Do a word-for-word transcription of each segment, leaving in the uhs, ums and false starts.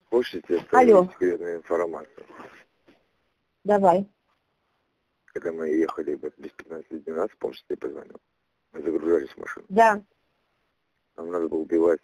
Хочешь, я тебе Алло. скажу секретную информацию? Давай. Когда мы ехали без пятнадцати двенадцати, помнишь, я тебе позвонил? Мы загружались в машину. Да. Нам надо было убивать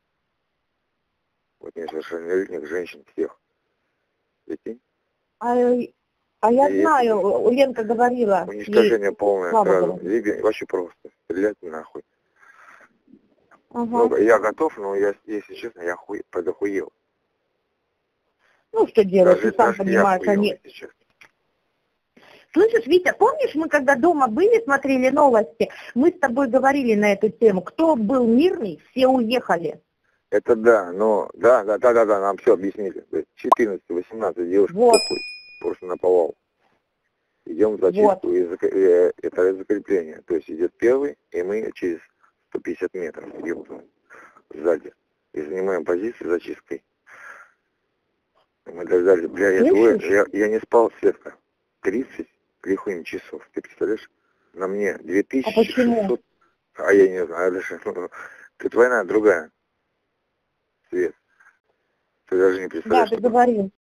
вот несовершеннолетних женщин всех. Прикинь? А, а я И знаю, Ленка говорила. Уничтожение ей полное Слава сразу. говорила. Либо вообще просто. Стрелять нахуй. Ага. Ну, я готов, но я, если честно, я хуй, подохуел. Ну, что делать, Даже, ты сам даже я понимаешь, охуел, они... если честно. Слышишь, Витя, помнишь, мы когда дома были, смотрели новости, мы с тобой говорили на эту тему, кто был мирный, все уехали. Это да, но да, да, да, да, да, нам все объяснили. четырнадцать-восемнадцать девушек, Вот. похуй, просто наповал. Идем в зачистку, Вот. и зак... э, это закрепление. То есть идет первый, и мы через сто пятьдесят метров идем сзади. И занимаем позицию зачисткой. Мы дождались, бля, я двое, я, я не спал, Светка, тридцать лихуем часов. Ты представляешь? На мне две тысячи шестьсот. А, почему? А я не знаю, даже. Тут война другая. Свет. Ты даже не представляешь. Да, ты говорил.